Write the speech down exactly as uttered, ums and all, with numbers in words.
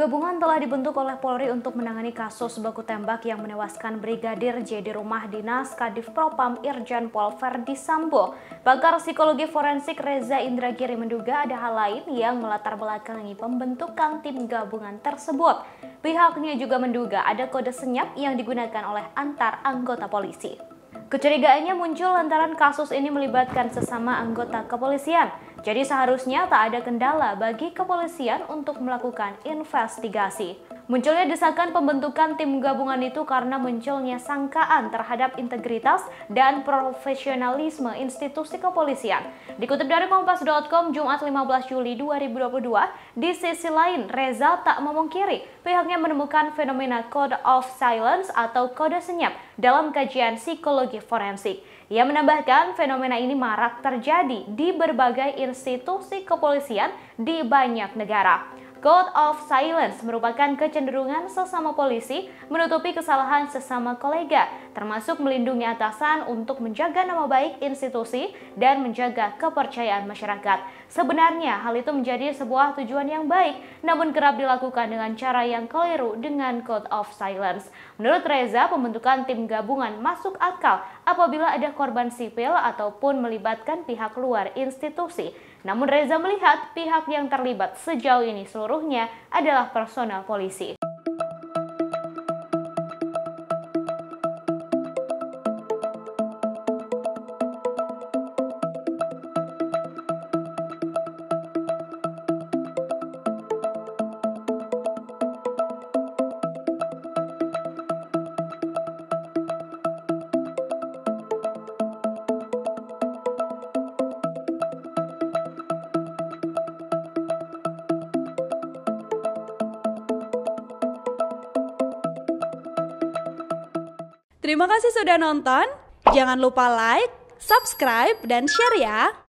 gabungan telah dibentuk oleh Polri untuk menangani kasus baku tembak yang menewaskan Brigadir J di rumah dinas Kadif Propam Irjen Pol Verdi Sambo. Pakar psikologi forensik Reza Indragiri menduga ada hal lain yang melatar belakangi pembentukan tim gabungan tersebut. Pihaknya juga menduga ada kode senyap yang digunakan oleh antar anggota polisi. Kecurigaannya muncul lantaran kasus ini melibatkan sesama anggota kepolisian. Jadi seharusnya tak ada kendala bagi kepolisian untuk melakukan investigasi. Munculnya desakan pembentukan tim gabungan itu karena munculnya sangkaan terhadap integritas dan profesionalisme institusi kepolisian. Dikutip dari kompas titik com Jumat lima belas Juli dua ribu dua puluh dua, di sisi lain Reza tak memungkiri pihaknya menemukan fenomena code of silence atau kode senyap dalam kajian psikologi forensik. Ia menambahkan fenomena ini marak terjadi di berbagai institusi kepolisian di banyak negara. Code of silence merupakan kecenderungan sesama polisi menutupi kesalahan sesama kolega, termasuk melindungi atasan untuk menjaga nama baik institusi dan menjaga kepercayaan masyarakat. Sebenarnya hal itu menjadi sebuah tujuan yang baik, namun kerap dilakukan dengan cara yang keliru dengan code of silence. Menurut Reza, pembentukan tim gabungan masuk akal apabila ada korban sipil ataupun melibatkan pihak luar institusi. Namun Reza melihat pihak yang terlibat sejauh ini seluruhnya adalah personel polisi. Terima kasih sudah nonton. Jangan lupa like, subscribe, dan share ya.